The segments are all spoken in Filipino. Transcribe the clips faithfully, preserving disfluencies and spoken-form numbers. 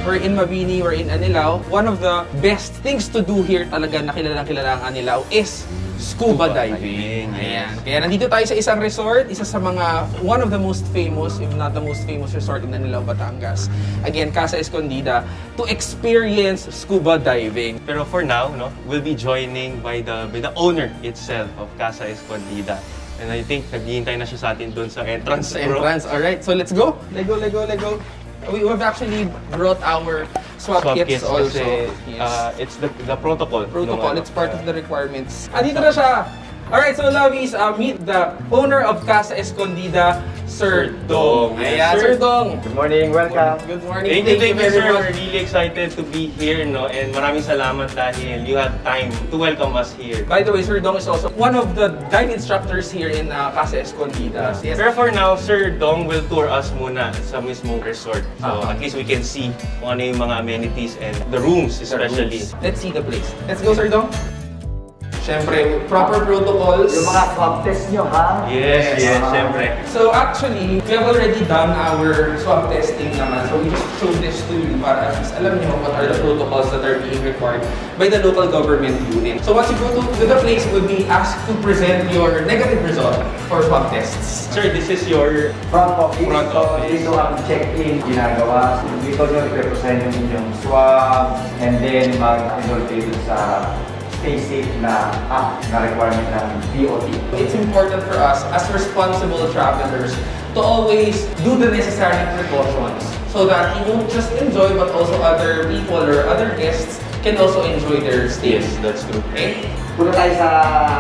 we're in Mabini, we're in Anilao. One of the best things to do here talaga na kilalang-kilala ang Anilao is scuba, scuba diving. diving. Ayan. Kaya nandito tayo sa isang resort, isa sa mga, one of the most famous, if not the most famous resort in Anilao, Batangas. Again, CASA ESCONDIDA, to experience scuba diving. Pero for now, no, we'll be joining by the by the owner itself of CASA ESCONDIDA. And I think naghihintay na siya sa atin doon sa entrance. Sa entrance, alright. So let's go. Let's go, let's go, let's go. We, we've actually brought our swab, swab kits, kits also. Kasi, yes. uh, it's the, the protocol. Protocol, no, it's part uh, of the requirements. Andito na siya! Alright, so lovies, uh, meet the owner of CASA ESCONDIDA, Sir Dong. Ayan, Sir Dong. Good morning, welcome. Good morning. Thank you, thank you, sir. We're really excited to be here, no? And maraming salamat dahil you had time to welcome us here. By the way, Sir Dong is also one of the dive instructors here in uh, CASA ESCONDIDA. Yes. Pero for now, Sir Dong will tour us muna sa mismong resort. So uh-huh. at least we can see kung ano yung mga amenities and the rooms especially. The rooms. Let's see the place. Let's go, Sir Dong. Siyempre, proper protocols. Yung mga swab test nyo, ha? Yes, yes, uh, siyempre. So actually, we have already done our swab testing naman. So we just showed this to you para at least alam nyo what are the protocols that are being required by the local government unit. So once you go to, to the place, you would be asked to present your negative result for swab tests. Sir, this is your front office. Front office. Dito ang check-in ginagawa. Dito nyo i-represent yung inyong swab and then mag-enroll dito sa basic na app na requirement ng D O T. It's important for us as responsible travelers to always do the necessary precautions so that you won't just enjoy but also other people or other guests can also enjoy their stay. Yes, that's true. Okay? Punta tayo sa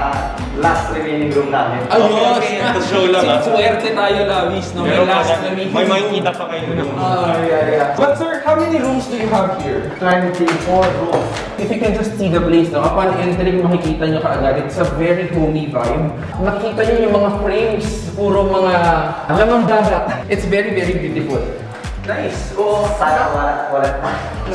last remaining room namin. Ayos! Okay, okay. Show lang ha. Suwerte tayo, Lavis, no? May last remaining room. May makikita pa kayo room. Oh, yeah, yeah. But sir, how many rooms do you have here? twenty-four rooms. If you can just see the place, no? Upon entering, makikita nyo kaagad. It's a very homey vibe. Makikita nyo yung mga frames, puro mga lamang dagat. It's very, very beautiful. Nice! Oo, sana wala, wala pa.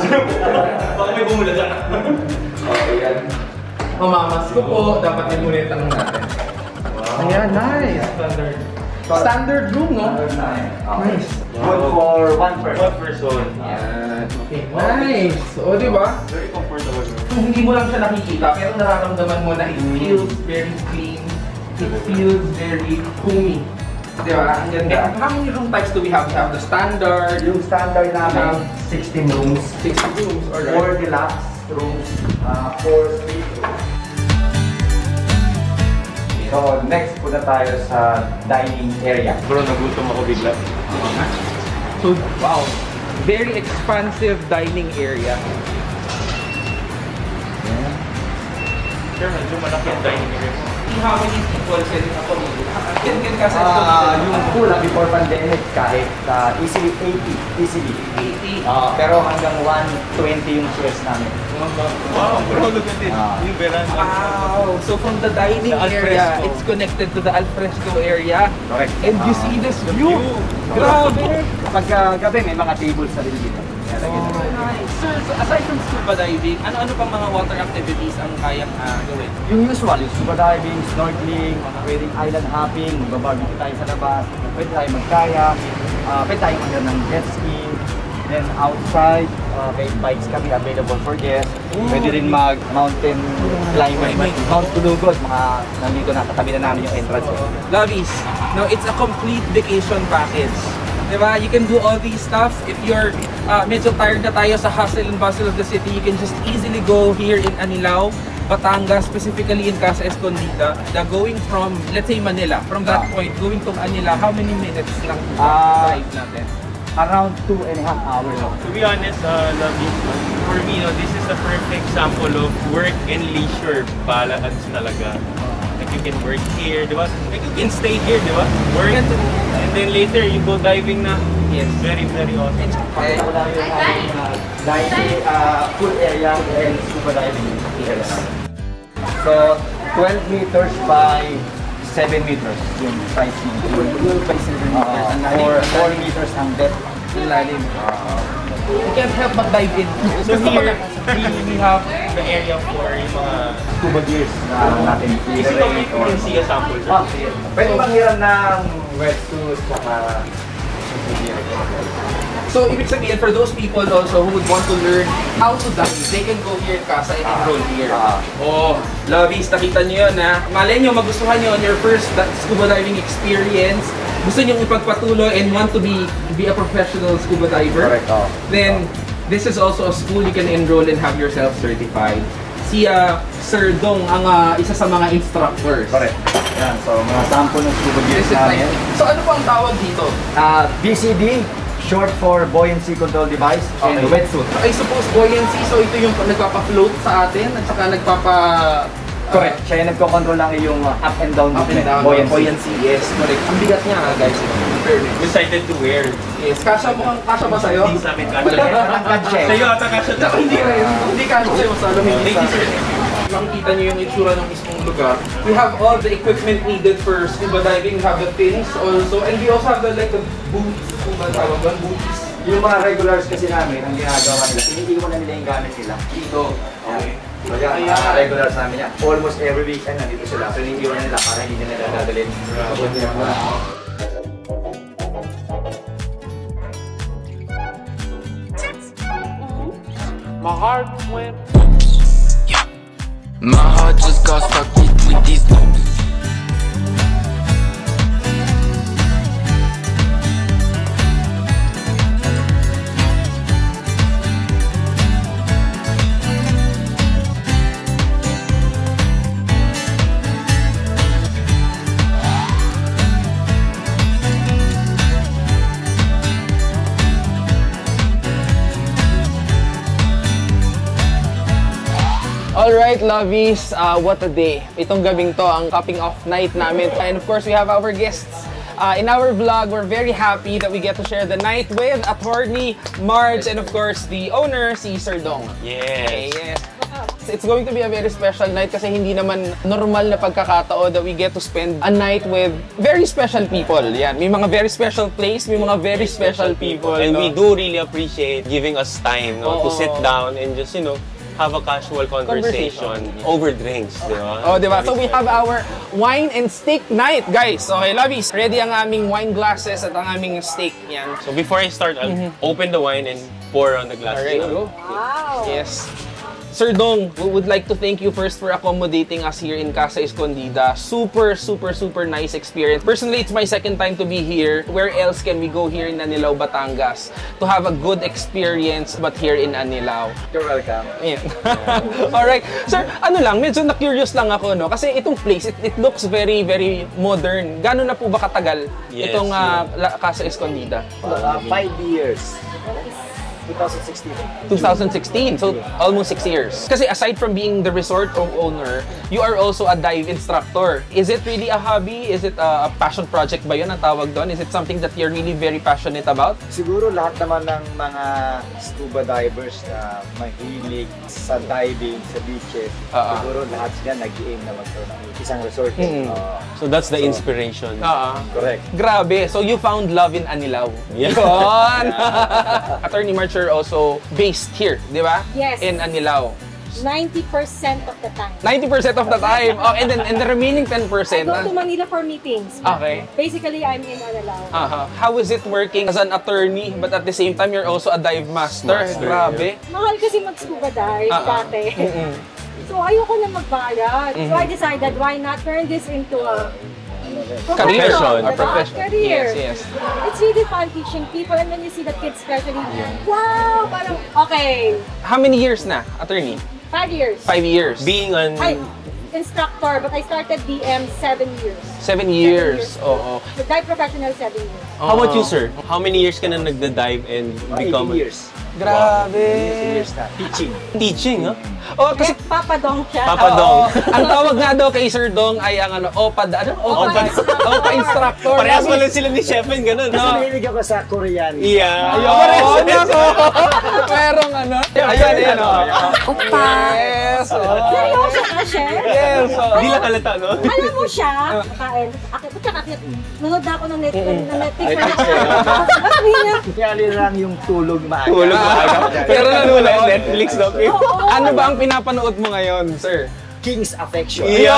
Baka may bumulaga. Okay, yan. Mamamas ko po, dapat yung muna yung tanong natin. Wow. Ayan, nice! Standard. Standard room, no? Standard na eh. Nice. Good for one person. One person. Ayan. Okay, nice! O, di ba? Very comfortable. Kung hindi mo lang siya nakikita, pero nararamdaman mo na it feels very clean. It feels very homey. Di ba? Ang ganda. How many room types do we have? We have the standard. Yung standard namin, sixteen rooms. sixteen rooms, alright. four deluxe rooms, uh, four suite rooms. So, next punta tayo sa dining area. Bro, nagutom ako bigla. So, wow. Very expansive dining area. Yeah. Sure, medyo malaki ang dining area. How many people can accommodate? Can can CASA Ah, yung pool ah, before pandemic kahit uh, easily eighty, easily. eighty. Uh, pero hanggang one twenty yung shares namin. Wow, bro, look at it. Ah. Yung veranda. Wow! So from the dining The area, alfresco. it's connected to the alfresco area. Correct. And you Ah. see this view. Grabe! Pag uh, gabi may mga tables na rin dito. Oh, nice. Sir, so aside from scuba diving, ano-ano pang mga water activities ang kayang uh, gawin? Yung usual, yung scuba diving, snorkeling, mga pwedeng island hopping, magbabarbecue tayo sa labas, pwede tayo mag-kayak, uh, pwede tayo mag ng jet ski, then outside, uh, may bikes kami available for guests. Pwede rin mag-mountain climbing, Mount Tulugod, mga nandito na, katabi na namin yung entrance. Lovies, no, it's a complete vacation package. Diba? You can do all these stuff. If you're uh, medyo tired na tayo sa hustle and bustle of the city, you can just easily go here in Anilao, Batangas, specifically in CASA ESCONDIDA. The going from, let's say Manila, from that point, going to Anilao, how many minutes lang Uh, drive natin? Around two and a half hours. To be honest, uh, Lovey, for me, no, this is the perfect example of work and leisure balance talaga. Like you can work here, di ba? Like you can stay here, di ba? Work, and then later you go diving na. Yes, very, very awesome. Okay. Wala yung uh, diving, uh, pool area and scuba diving. Yes. So, twelve meters by seven meters yung size ng pool. By seven meters. Uh, or four meters ang depth. Ilalim. You can't help but dive in. So here, we, we have the area for yung mga Scuba gears na natin. Is it okay if we can see a sample? Sir? Ah, pwede bang hiram ng wetsuit saka So, ibig sabihin, for those people also who would want to learn how to dive, they can go here in CASA and enroll here. Ah. Oh, lovies, nakita nyo yun ha. Malay nyo, magustuhan nyo on your first scuba diving experience. Gusto nyo ipagpatuloy and want to be be a professional scuba diver. Correct. Oh. Then, this is also a school you can enroll and have yourself certified. Si uh, Sir Dong ang uh, isa sa mga instructors. Correct. Yan, so mga sample ng scuba gear This is namin. like, so ano po ang tawag dito? Uh, B C D, short for buoyancy control device, and Okay. wetsuit. I suppose buoyancy, so ito yung nagpapa-float sa atin at saka nagpapa... uh, Correct. Siya yung nagko-control lang yung uh, up and down Up and movement. down, Buoyancy. buoyancy, yes, correct. Ang bigat niya ha, guys. In fairness. Decided to wear. Yes, kasha mo kang kasha ba sa'yo? Hindi sa amin kasha. Matangkad siya eh. Sa'yo ata kasha. Tsaka hindi rin, hindi kasha sa'yo sa alam. Hindi Thank you, sa sir. Makikita niyo yung itsura ng mismong lugar. We have all the equipment needed for scuba diving. We have the fins also, and we also have the like the boots, scuba tawag doon, boots. Yung mga regulars kasi namin, ang ginagawa nila, iniiwan na nila yung gamit nila. Dito. Okay. So yan, Ayan. mga regulars namin yan. Almost every weekend nandito sila. So iniiwan nila para hindi nila dadalhin. Kabuti na muna. My heart went. My heart just got stuck between these loops. Alright, lovies, uh, what a day. Itong gabing to, ang capping off night namin. And of course, we have our guests. Uh, in our vlog, we're very happy that we get to share the night with Attorney Marge and of course, the owner, si Sir Dong. Okay, Yes. yes. It's going to be a very special night kasi hindi naman normal na pagkakataon that we get to spend a night with very special people. Yan, may mga very special place, may mga very special people. And no? we do really appreciate giving us time no, to Oo. sit down and just, you know, have a casual conversation, Conversation. over drinks, di ba? Oh, di ba? So we have our wine and steak night, guys. Okay, lovies, ready ang aming wine glasses at ang aming steak. Yan. So before I start, I'll open the wine and pour on the glass. Alright, go. Yes. Sir Dong, we would like to thank you first for accommodating us here in CASA Escondida. Super, super, super nice experience. Personally, it's my second time to be here. Where else can we go here in Anilao, Batangas to have a good experience but here in Anilao? You're welcome. Ayan. Alright. Sir, ano lang, medyo na-curious lang ako, no? Kasi itong place, it, it looks very, very modern. Gano'n na po ba katagal Yes, itong uh, yeah. La- CASA Escondida? Uh, five years. twenty sixteen. twenty sixteen, so almost six years. Kasi aside from being the resort owner, you are also a dive instructor. Is it really a hobby? Is it a, a passion project ba yun ang tawag doon? Is it something that you're really very passionate about? Siguro lahat naman ng mga scuba divers na mahilig sa diving, sa beaches, Oo. siguro lahat sila nag-aim na magkaroon ng isang resort. Mm. Uh, So that's the So, inspiration. Ah, correct. grabe. So you found love in Anilao. Yeah. Yun! Attorney March are also based here, di ba? Yes. In Anilao. ninety percent of the time. ninety percent of the time. Oh, and then and the remaining ten I percent. go to Manila for meetings. Okay. Basically, I'm in Anilao. Uh-huh. How is it working as an attorney but at the same time you're also a dive master? Master, Grabe. Mahal kasi mag-scuba dive Ah, ah. dati. Mm-mm. So, ayoko na magbayad. So, Mhm. I decided, why not turn this into a Career. profession, Or diba? profession. Career. Yes, yes. It's really fun teaching people and when you see the kids especially, wow, parang, okay, How many years na, attorney? five years. Five years. Being an Ay, instructor, but I started D M seven years. Seven years. Oo. The dive professional, seven years. How about you, sir? How many years ka na nagda-dive and become eighteen years. Grabe. eighteen years na. Teaching. teaching, ha? Oh, kasi Eh, Papa Dong siya. Papa Oo. Dong. Ang tawag nga daw kay Sir Dong ay ang ano, OPA, ano? OPA, Opa instructor. OPA instructor. Parehas mo lang sila ni Chefin, ganun, Kasi no? mahilig ako sa Korean. Yeah. Ayun, nako. Merong ano. Ayun, ayun. oh. Opa. Yes. oh. Seryoso ka, chef? Yes. oh. Di lang halata, no? Alam mo siya, kain. Ako, ba't ka nanood na ako ng Netflix. ng Netflix. Sabi niya, Kaya lang yung tulog maaga. Tulog Ah, maaga. pero Pero nanonood. nanonood Netflix, no? oo. Ano ba ang pinapanood mo ngayon, sir? king's affection. Yeah!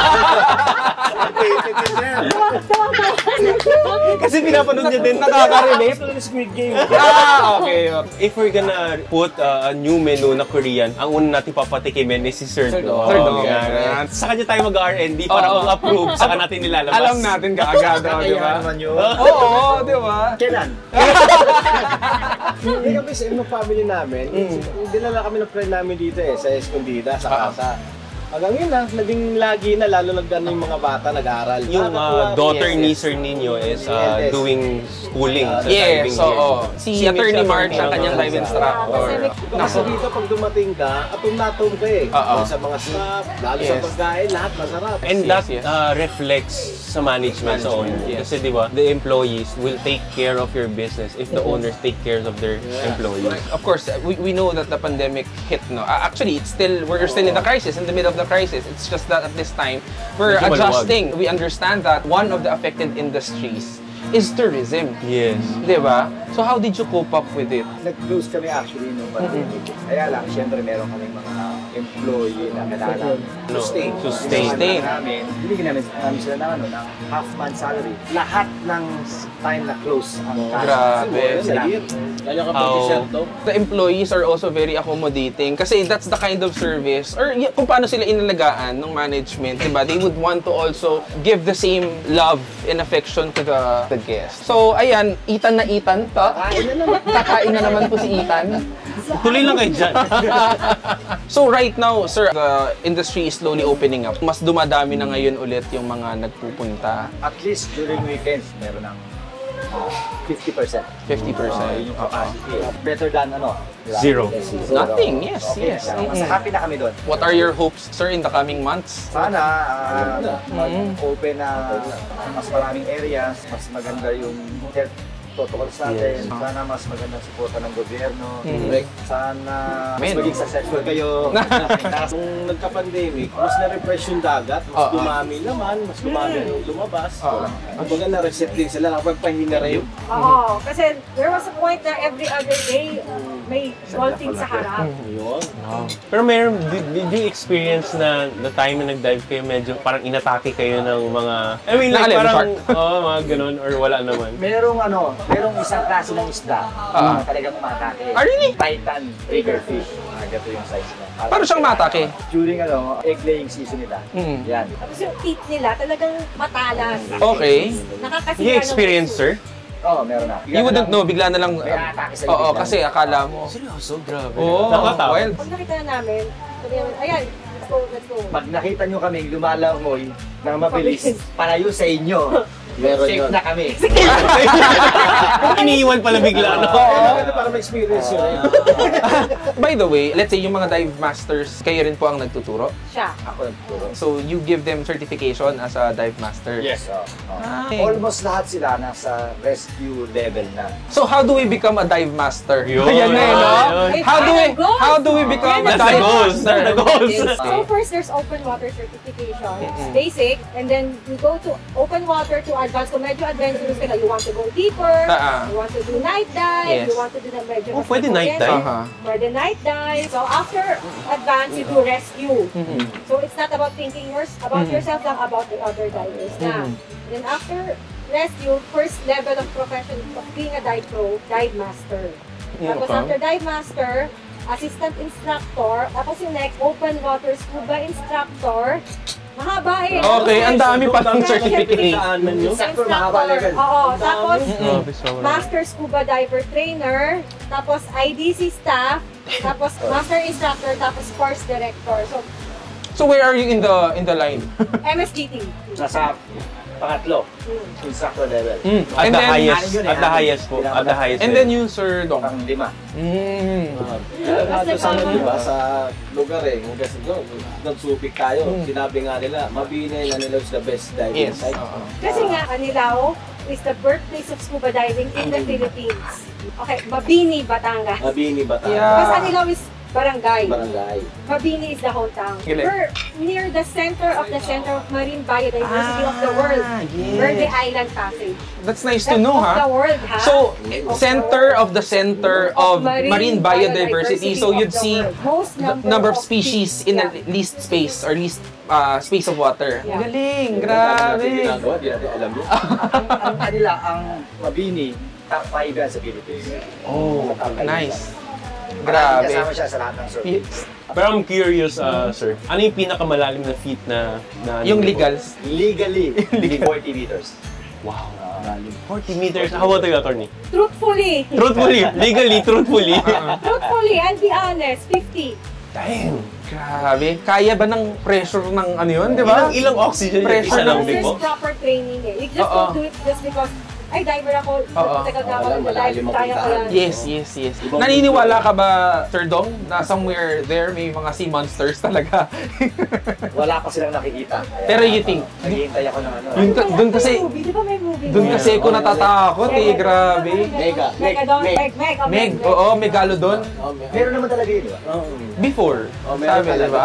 Kasi pinapanood niya din. Nakaka-relate. Squid Game. Ah, okay. If we're gonna put uh, a new menu na Korean, ang una natin papatikimin is si Sir Sir Dog. Sir Dog. Yan. Sa kanya tayo mag-R and D para Oo. kung approve, saka natin nilalabas. Alam natin kaagad, oh, di ba? naman yun. Oo, di ba? Kailan? Hindi kami sa ibang family namin. Dinala kami ng friend namin dito eh, sa Escondida, sa CASA. Hanggang yun na, naging lagi na, lalo nagdano yung mga bata nag-aaral. Yung uh, daughter ni Sir Nino is uh, Yes. doing schooling sa Yes, diving here. oo. Si Attorney March ang kanyang dive instructor. Kasi dito pag dumating ka, atum-natum ka eh. Oo. Sa mga staff, lalo sa Yes. pagkain, lahat masarap. And Yes, that yes. uh, reflects sa management sa owner. Yes. Kasi di ba, the employees will take care of your business if the owners take care of their employees. Of course, we, we know that the pandemic hit, no? Uh, actually, it's still, we're still in the crisis, in the middle of the crisis. It's just that at this time, we're Medyo maluwag. adjusting. We understand that one of the affected industries is tourism. Yes. Di ba? So how did you cope up with it? Nag-close kami actually nung pandemic. Kaya lang, syempre meron kaming mga employee na kailangan No, to stay. to stay. Yung mga namin, binigyan namin, namin sila ng, ano, ng half month salary. Lahat ng time na close ang Grabe. Kaya kapag How- t-shirt to. The employees are also very accommodating kasi that's the kind of service or y- kung paano sila inalagaan ng management, diba? They would want to also give the same love and affection to the, the guests. So, ayan, Ethan na Ethan. Ta? Kakain na naman po si Ethan. Tuloy lang kayo dyan. So, right now, sir, the industry is slowly opening up. Mas dumadami na ngayon ulit yung mga nagpupunta. At least during weekends, meron ng uh, fifty percent. fifty Uh, percent. yun yung capacity. Better than ano? diba? Zero. Yes, Nothing, yes, Okay, yes. Mas Mm-mm. happy na kami doon. What are your hopes, sir, in the coming months? Sana uh, mag-open na mas maraming areas, mas maganda yung health protocols natin. Sana mas magandang suporta ng gobyerno. Mm. Sana Amen. mas maging successful kayo. Nung nagka-pandemic, mas na-refresh yung dagat, mas Oo. dumami naman, mas dumami yung lumabas. Kumbaga na-reset din sila, nakapagpahinga rin. Oo, kasi there was a point na every other day may golfing sa harap. Yun. Pero meron, did, did you experience na the time na nag-dive kayo, medyo parang inatake kayo ng mga, I mean like Nakalive parang, shark. oo, mga ganun, or wala naman? Merong ano, merong isang klase ng isda Ah. na talagang umatake. Ah, really? Titan triggerfish. Ah, ganito yung size niya. Paano siyang matake? During ano, egg laying season nila. Mm. Yan. Tapos yung teeth nila talagang matalas. Okay. Nakakasira You ng experience, puso. sir? Oo, meron na. You wouldn't know, bigla na lang. May atake sa Oo, bigla. kasi akala mo. Seryoso, grabe. Oo, Nakatawa. wild. Pag nakita na namin, sabi namin, ayan, let's go, let's go. Pag nakita nyo kaming lumalangoy ng mabilis, palayo sa inyo, Meron safe yun. na kami. Iniiwan pala bigla, no? Kaya para ma-experience yun eh. By the way, let's say yung mga dive masters, kayo rin po ang nagtuturo. Siya. Ako nagturo. So you give them certification as a dive master. Yes. So, Ah. almost lahat sila nasa rescue level na. So how do we become a dive master? Yun. Ayan na, eh, no? Yun. How do we how do we become a That's the dive goals. master? That's the goals. So first, there's open water certification, basic, and then you go to open water to advanced. Kung medyo adventurous ka na, you want to go deeper, Ah, ah. you want to do night dive, Yes. you want to do na medyo Oh, mas pwede night matulin. dive? Aha. Pwede night dive. So after advanced, you do rescue. So it's not about thinking yours, about yourself lang, about the other divers na. Then after rescue, first level of profession of being a dive pro, dive master. Tapos Okay. after dive master, assistant instructor, tapos yung next, open water scuba instructor. Mahaba eh. Okay, ang dami pa ng certificate. Saan man yun? Sakto, mahaba level. Oo, tapos Grabe, sobrang. master scuba diver trainer, tapos I D C staff, tapos master instructor, tapos course director. So, So where are you in the in the line? M S G T. Nasa pangatlo, instructor level. Mm. At And the then highest, Ano yun eh, at the ano? highest po, at the highest. and then you, Sir Dong. Pang lima. Mm. Kaya nga doon sa, diba, sa lugar eh, kasi doon, nagsupik tayo. Sinabi nga nila, Mabini and Anilao is the best diving Yes. site. Oo. Kasi nga, Anilao is the birthplace of scuba diving in the Philippines. Okay, Mabini, Batangas. Mabini ba tayo? Yeah. Because Anilao is barangay. Barangay. Mabini is the hometown. Galing. We're near the center of the center of marine biodiversity of the world. yes. Verde Island Passage. That's nice That's to know, of ha? the world, ha? So, Of center of the center of Marine marine biodiversity. biodiversity So, of you'd the see world. Most the number number of of species species, in yeah. the least space or least uh, space of water. Yeah. Galing, Natin grabe. ginagawa, di natin alam yun. ang, ang kanila, ang Mabini, top five yan sa Philippines. Oh, Top five nice. yan. Grabe. Kasama siya sa lahat ng surveys. Pero I'm curious, uh, sir. Ano yung pinakamalalim na feet na... na Yung legals. Legally, forty meters. Wow. Uh, forty meters. How about you, attorney? Truthfully. Truthfully. Legally, truthfully. Truthfully, I'll be honest, fifty. Damn. Grabe. Kaya ba ng pressure ng ano yun, di ba? Ilang, ilang oxygen yun? Pressure Isa lang, ng di There's ba? proper training eh. You just Oo. don't do it just because, ay, diver ako, Oo. tagal na ako Wala, nag-dive, malalim ang kaya ko puntahan. yan. Yes, yes, yes. Naniniwala ka ba, Sir Dong, na somewhere there may mga sea monsters talaga? Wala pa silang nakikita. Kaya, Pero you think? Naghihintay ako ng ano. Yun ka- dun kasi- May movie, di ba may movie? Doon kasi ako natatakot eh, grabe. Mega. Mega, don't, Meg. Meg, Meg, oh, Meg, oo, megalodon. Oh, may- Meron naman talaga yun, di ba? Before, Oh, meron sabi, di talaga. ba?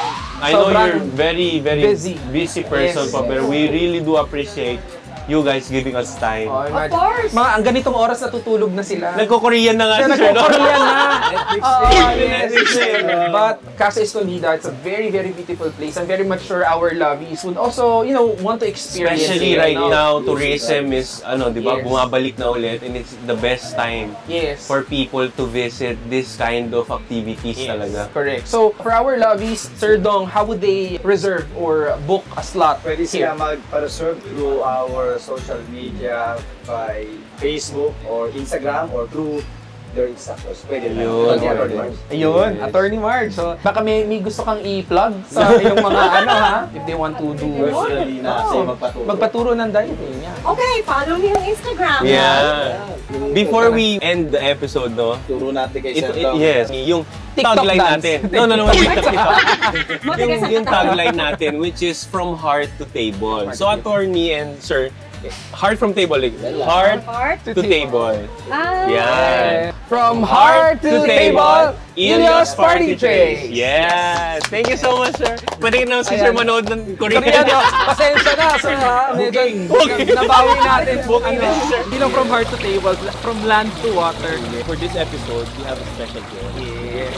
I know Sobrang you're very, very busy. busy person Yes. pa, pero we really do appreciate you guys giving us time. Oh, Of course. Mga ang ganitong oras natutulog na sila. Nagko-Korean na nga Siya si Sir, no? nagko-Korean na. Netflix Oo, din. yes. Netflix din. But Casa Escondida, it's a very, very beautiful place. I'm very much sure our lovies would also, you know, want to experience Especially it, right no? now, tourism is, ano, di ba, Yes. bumabalik na ulit and it's the best time Yes. for people to visit this kind of activities Yes, talaga. correct. So, for our lovies, Sir Dong, how would they reserve or book a slot Pwede here? sila magpa-reserve through our social media by Facebook or Instagram or through their instructors. Pwede na. Ayun. Pwede Attorney Marge. Ayun, Yes. Attorney Marge. So, baka may, may gusto kang i-plug sa iyong mga ano ha? If they want to do Personally na kasi Oo. magpaturo. magpaturo ng diving. Yeah. Okay, follow me on Instagram. Yeah. Before we end the episode, no? Turo natin kay Ito, Sir it, Dong. yes, yung TikTok tagline dance. natin. No, no, no, TikTok, TikTok. yung, Matigas yung ang tagline natin, which is from heart to table. So, attorney and sir, heart from table, like, heart Heart to table. Ah, Yan. From heart to table, ILLO'S Party Trays. Trays. Yes. Thank you so much, sir. Pwede ka naman si sir manood ng Korean. Korean, no? Pasensya na. So, ha, medyo Booking. nabawi natin. Booking ano, na si sir. Hindi lang from heart to table, from land to water. For this episode, we have a special guest. Yes.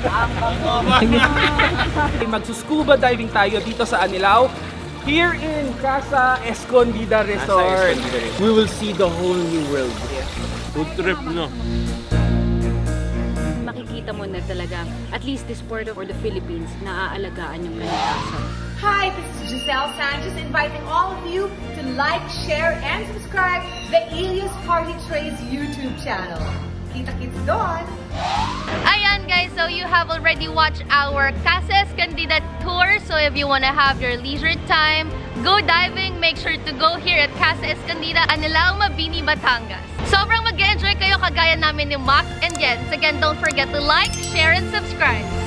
Magsuscuba diving tayo dito sa Anilao. Here in Casa Escondida Resort. Escondida Resort. We will see the whole new world. Food trip, no? Makikita mo na talaga, at least this part of or the Philippines, naaalagaan yung kalikasan. Hi, this is Giselle Sanchez inviting all of you to like, share, and subscribe the ILLO'S Party Trays YouTube channel. Kita-kits doon! Ayan guys, so you have already watched our Casa Escondida tour. So if you want to have your leisure time, go diving, make sure to go here at Casa Escondida, Anilao, Mabini, Batangas. Sobrang mag-enjoy kayo kagaya namin ni Max and Jens. Again, don't forget to like, share, and subscribe.